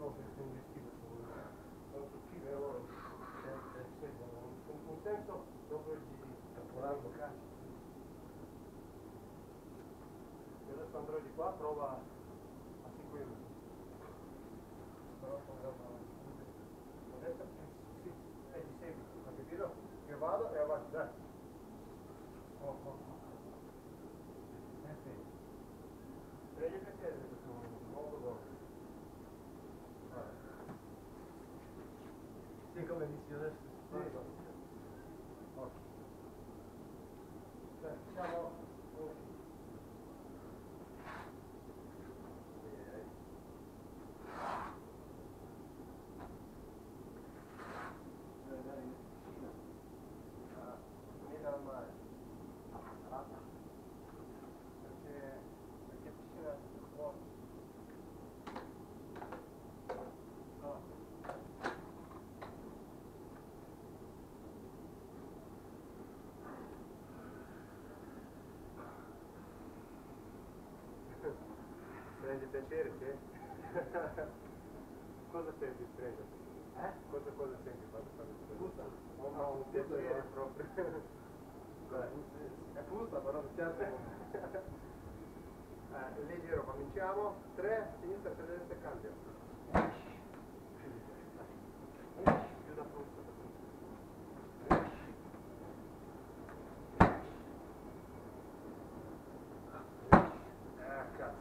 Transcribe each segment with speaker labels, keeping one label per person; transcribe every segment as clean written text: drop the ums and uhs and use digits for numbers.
Speaker 1: cose investite su chi lavora un senso proprio di lavorare locale. E adesso andrò di qua, prova a seguirmi. Però adesso sì, ti segui, ha capito? Io vado e avanti, dai. Sì. Prendi il piacere di questo nuovo gol. Sì, come dici adesso? Sì. Ok. Siamo... Venire al mare. Perché piscina vuota. Prendi piacere, sì? Cosa senti prendere? Cosa senti quando fai questo? No, un piacere proprio. È puzza, però mi piace. Leggero, cominciamo. 3, sinistra, per destra, cambio. Più da frutta. Cazzo,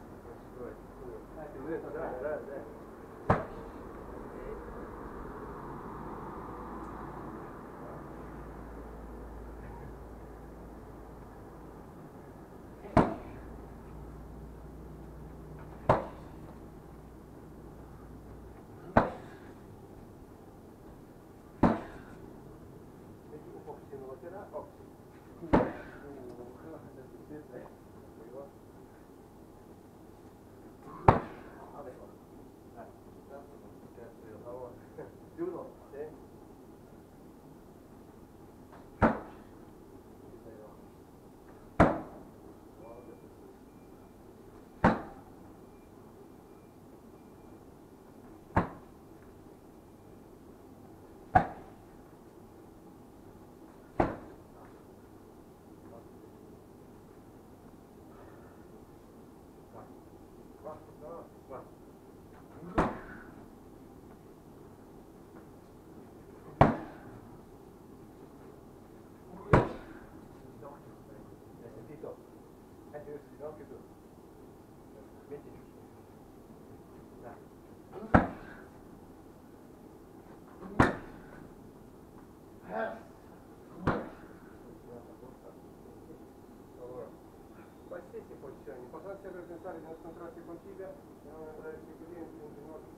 Speaker 1: dai. Metti un po' vicino alla terra, Giuro? Sì. Hai sentito? Anche tu. Metti giù. Dai. Allora, qualsiasi posizione, l'importante è per pensare di non scontrarsi con tibia e non andare così in ginocchio.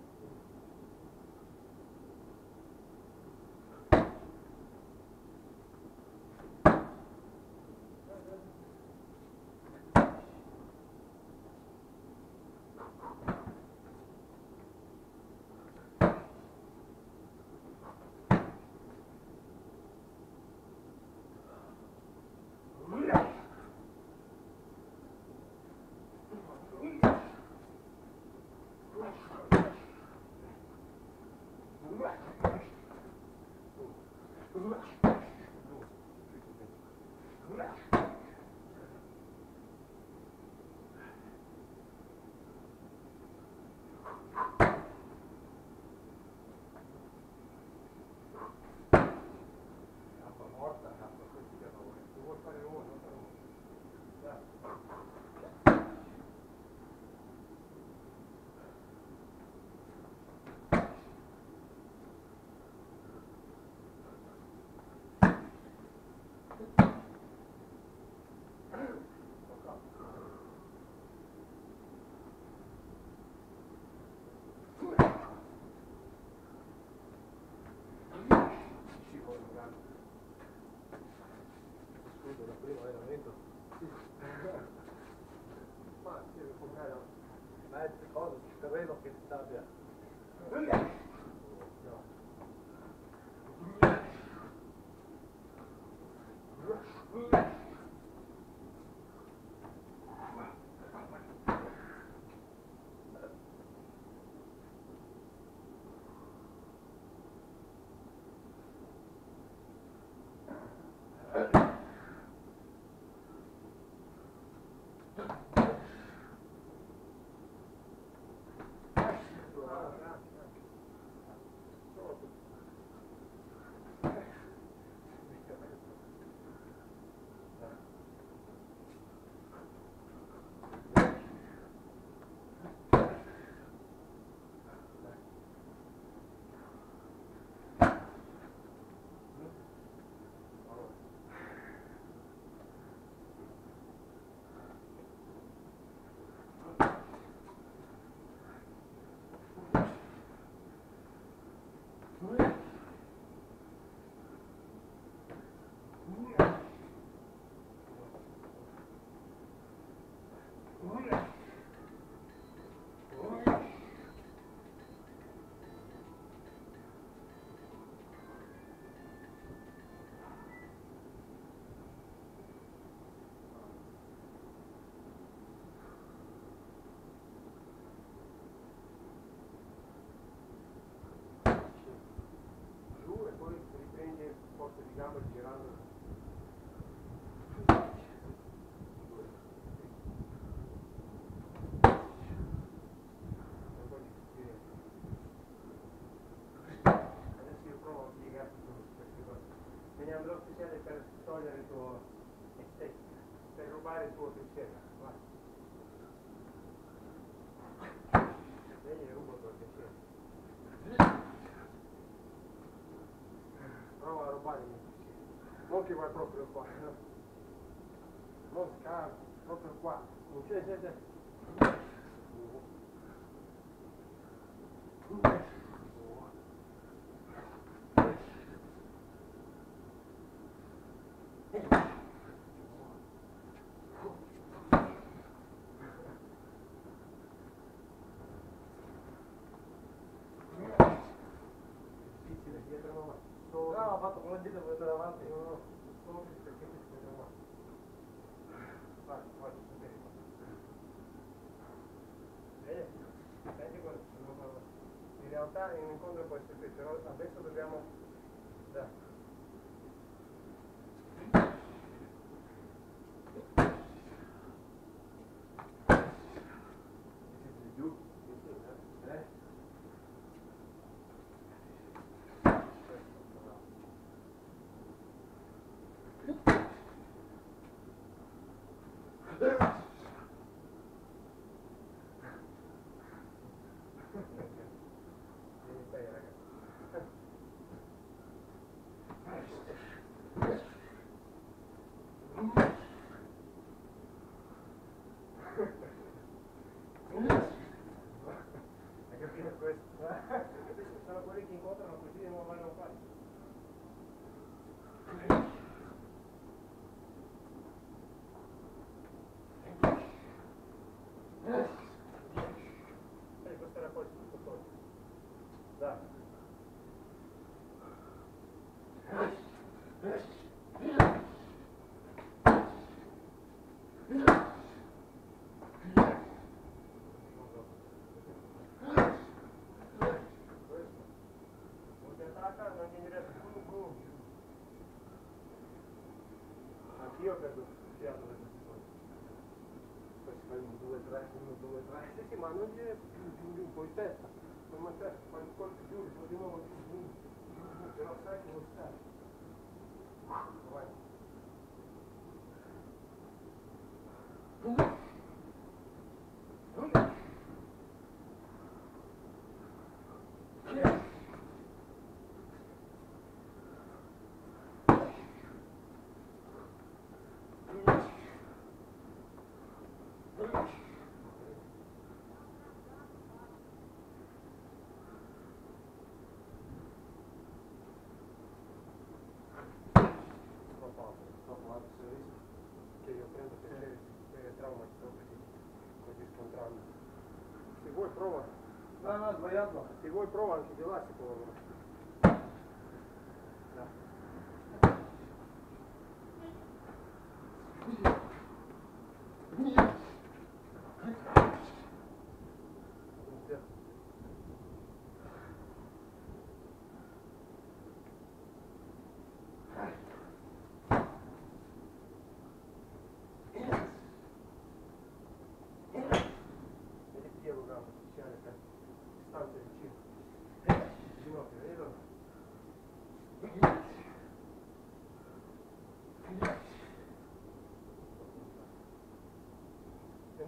Speaker 1: Scusa, la prima allenamento. Ma si deve comprare mezze cose sul terreno che si sappia. Forte di gambe girando. Adesso io provo a spiegarti queste cose. Me ne andrò speciale per togliere il tuo estetica, per rubare il tuo piacere. Vai. Vedi, rubo il tuo piacere. Prova a rubare il mio piacere. Non che vai proprio qua, no? Non scarso, proprio qua. C'è. Difficile, dietro no. No, ho fatto come dito per andare avanti. No, solo perché ti stai trovando. Vai, sapere. Vedi? Senti cosa? In realtà in un incontro può essere qui, però adesso dobbiamo... Dai. Giù? Hai capito questo? Sono quelli che incontrano così e non vanno qua. Questo era poi tutto fuori. Dai. Anch'io perdo fiato da queste cose. Poi si fa 1, 2, 3, 1, 2, 3. Sì, ma non c'è più, poi testa. Come testa, fai un colpo giù, poi di nuovo giù. Però sai che vuoi stare. Vai. Che io prendo per trauma così scontrarmi. Se vuoi prova. No, sbagliato. Se vuoi prova anche di là si può lavorare.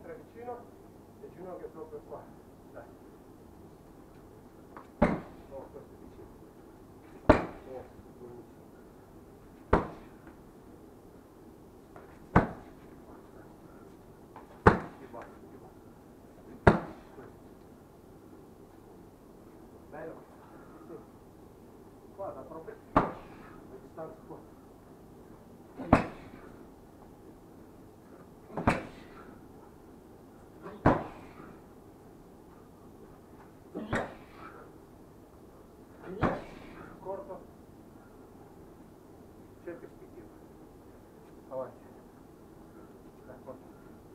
Speaker 1: ventre vicino e ginocchio proprio qua. Dai. Oh, questo è vicino. Oh, buonissimo. Più basso, più basso. Questo. Bello. Sì. Guarda, proprio la distanza qua. Corto. Cerca spintivo. Avanti. Dai, corto.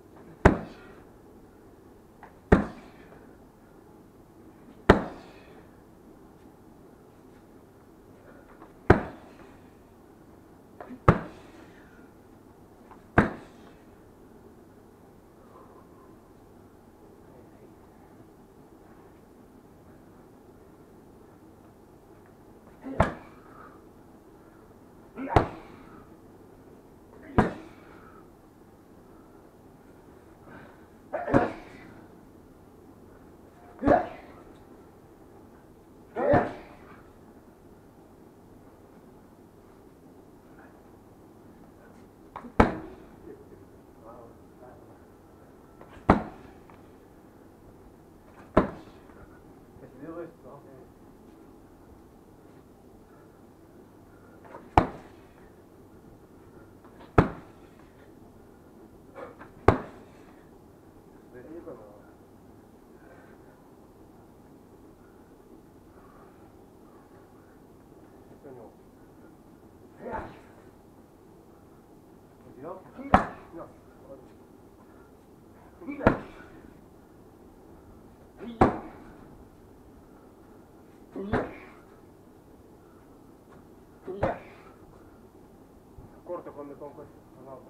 Speaker 1: Corto con questo, no.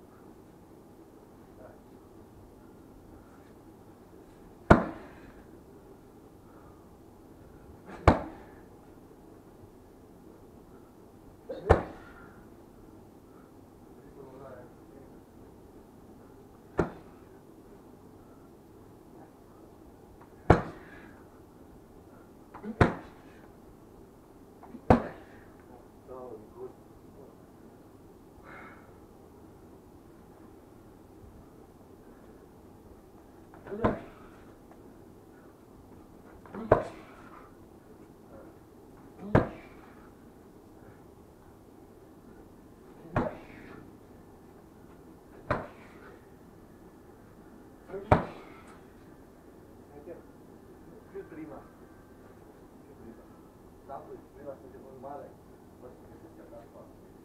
Speaker 1: Più prima. Tanto prima se devo male, questo che si chiama qua.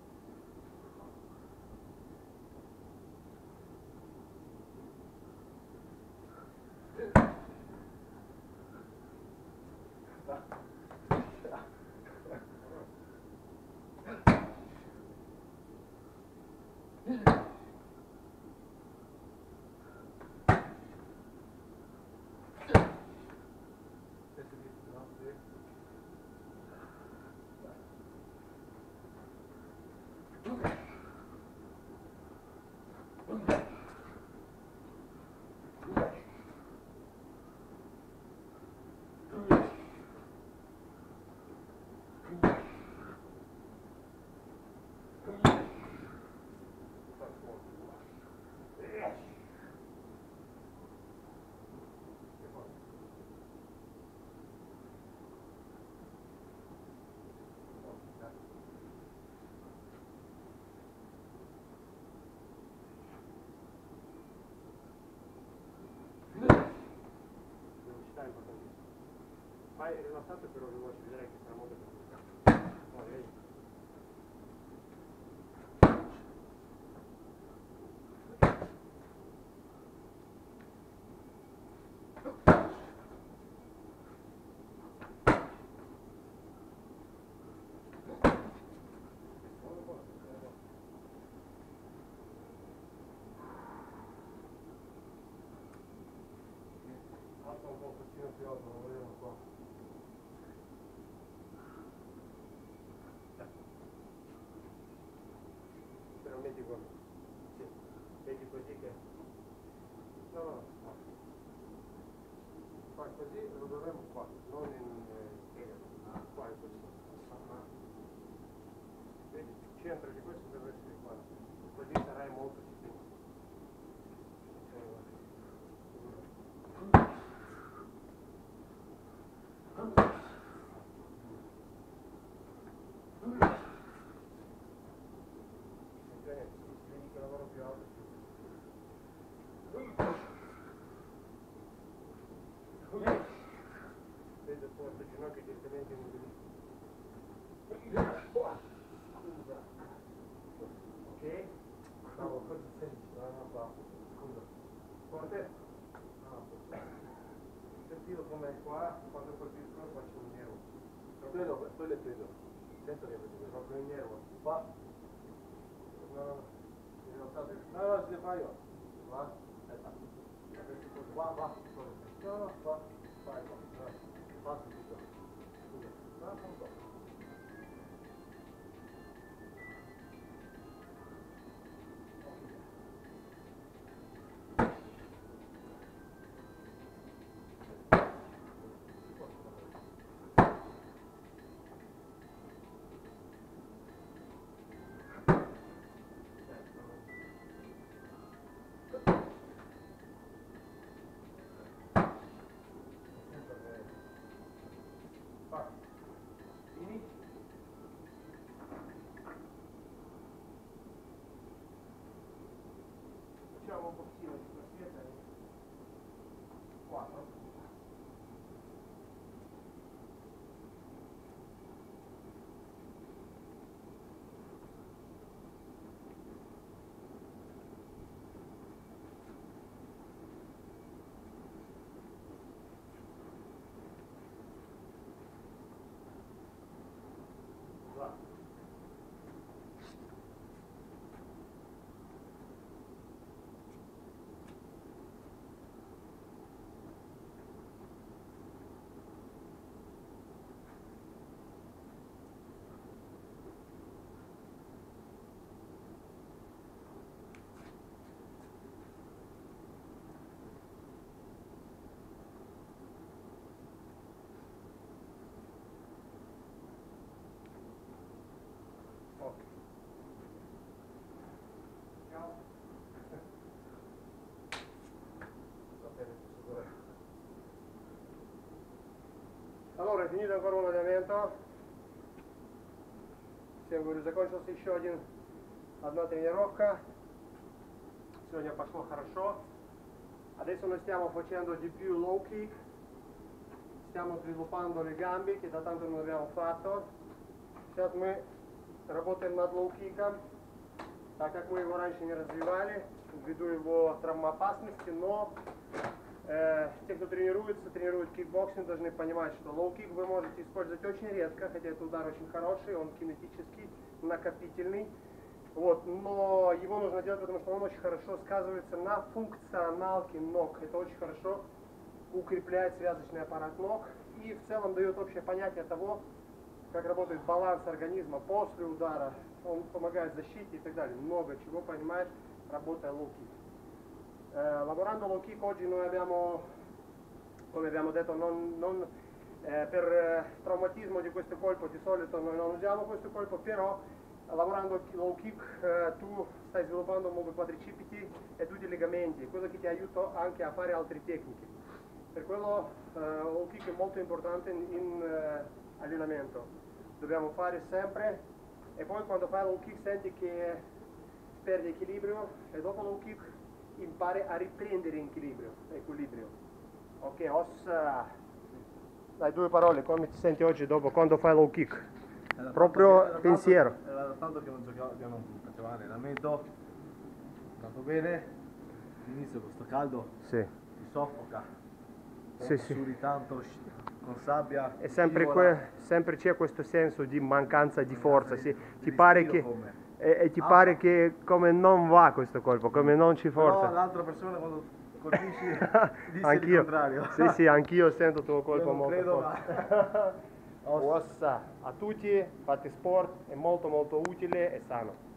Speaker 1: Fai rilassato però vi voglio vedere che sarà molto più complicato. Alza un pochettino più alto, lo volevo qua. Però metti quello. Sì, vedi così che... No, no. così lo dovremmo qua, non in qua in questo. Vedi, il centro di questo deve essere qua, così sarai molto sicuro. Vedi che lavoro più alto. Vedo forte il ginocchio direttamente in un scusa. Ok? Bravo, cosa senti? No, qua. Scusa. Forte? Ah, sentito com'è qua, quando colpisco faccio un nervo. Quello è preso. Sento che è preso. Proprio un nervo. Qua. No, se ne fa io. Qua. Aspetta. Qua. No, qua. Vai, qua. Passa tutto. Scusa. No, appunto. Facciamo un pochino di questa 4. Allora, è finito ancora un allenamento. Всем говорю, закончился еще одна тренировка. Сегодня пошло хорошо. Adesso noi stiamo facendo di più low kick. Stiamo sviluppando le gambe che da tanto non abbiamo fatto. Сейчас мы работаем над low kickом, так как мы его раньше не развивали, ввиду его травмоопасности, но те, кто тренирует кикбоксинг, должны понимать, что лоу-кик вы можете использовать очень редко, хотя это удар очень хороший, он кинетический, накопительный. Вот, но его нужно делать, потому что он очень хорошо сказывается на функционалке ног. Это очень хорошо укрепляет связочный аппарат ног и в целом дает общее понятие того, как работает баланс организма после удара. Он помогает защите и так далее. Много чего понимает, работая лоу-кик. Lavorando low kick oggi noi abbiamo, come abbiamo detto, per traumatismo di questo colpo di solito noi non usiamo questo colpo, però lavorando low kick tu stai sviluppando nuovi quadricipiti e tutti i legamenti, quello che ti aiuta anche a fare altre tecniche. Per quello low kick è molto importante in allenamento, dobbiamo fare sempre e poi quando fai low kick senti che perdi equilibrio e dopo low kick impari a riprendere equilibrio. Ok, ossa. Dai, 2 parole, come ti senti oggi dopo quando fai low kick? Proprio pensiero.
Speaker 2: Era tanto che non facevamo allenamento, tanto bene, all'inizio con sto caldo ti soffoca, sudi tanto con sabbia.
Speaker 1: E sempre c'è questo senso di mancanza di forza, ti pare che... E ti pare che come non va questo colpo, come non ci forza.
Speaker 2: No, l'altra persona quando colpisci dice il contrario.
Speaker 1: Sì, anch'io sento il tuo colpo molto
Speaker 2: credo,
Speaker 1: forte. Ossa a tutti, fate sport, è molto utile e sano.